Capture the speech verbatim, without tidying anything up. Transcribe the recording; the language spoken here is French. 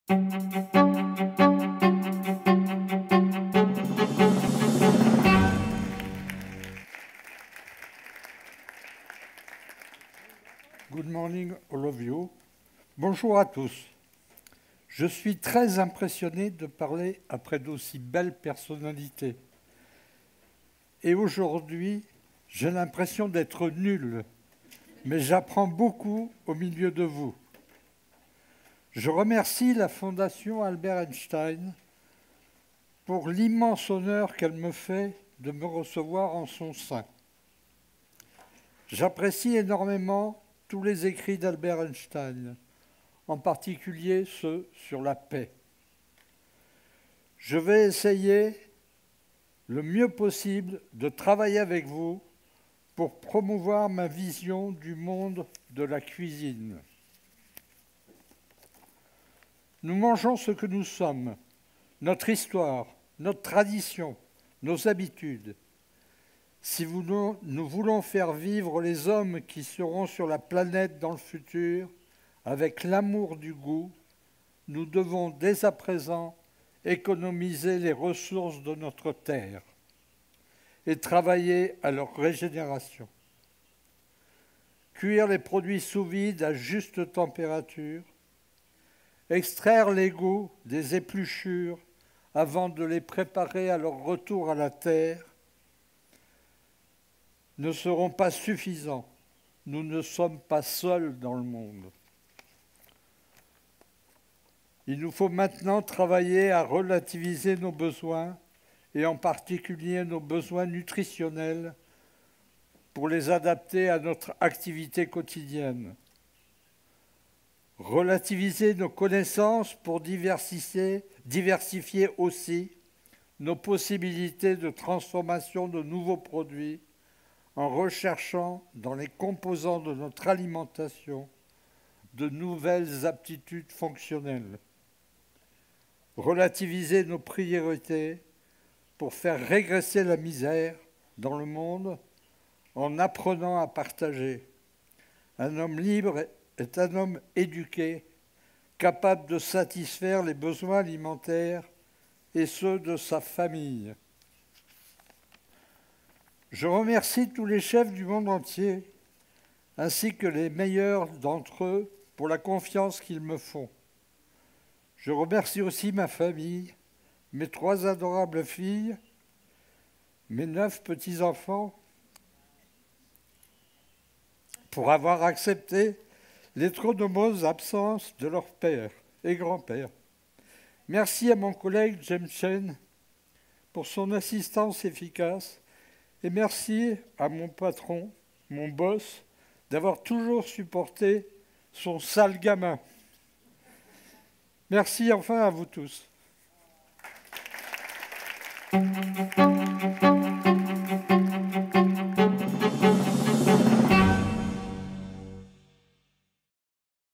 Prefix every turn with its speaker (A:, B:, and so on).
A: Good morning, all of you. Bonjour à tous. Je suis très impressionné de parler après d'aussi belles personnalités. Et aujourd'hui, j'ai l'impression d'être nul, mais j'apprends beaucoup au milieu de vous. Je remercie la Fondation Albert Einstein pour l'immense honneur qu'elle me fait de me recevoir en son sein. J'apprécie énormément tous les écrits d'Albert Einstein, en particulier ceux sur la paix. Je vais essayer le mieux possible de travailler avec vous pour promouvoir ma vision du monde de la cuisine. Nous mangeons ce que nous sommes, notre histoire, notre tradition, nos habitudes. Si nous, nous voulons faire vivre les hommes qui seront sur la planète dans le futur avec l'amour du goût, nous devons dès à présent économiser les ressources de notre terre et travailler à leur régénération. Cuire les produits sous vide à juste température, extraire les goûts des épluchures avant de les préparer à leur retour à la terre ne seront pas suffisants. Nous ne sommes pas seuls dans le monde. Il nous faut maintenant travailler à relativiser nos besoins, et en particulier nos besoins nutritionnels, pour les adapter à notre activité quotidienne. Relativiser nos connaissances pour diversifier, diversifier aussi nos possibilités de transformation de nouveaux produits en recherchant dans les composants de notre alimentation de nouvelles aptitudes fonctionnelles. Relativiser nos priorités pour faire régresser la misère dans le monde en apprenant à partager. Un homme libre est un homme éduqué, capable de satisfaire les besoins alimentaires et ceux de sa famille. Je remercie tous les chefs du monde entier, ainsi que les meilleurs d'entre eux, pour la confiance qu'ils me font. Je remercie aussi ma famille, mes trois adorables filles, mes neuf petits-enfants, pour avoir accepté les trop nombreuses absences de leur père et grand-père. Merci à mon collègue James Chen pour son assistance efficace et merci à mon patron, mon boss, d'avoir toujours supporté son sale gamin. Merci enfin à vous tous.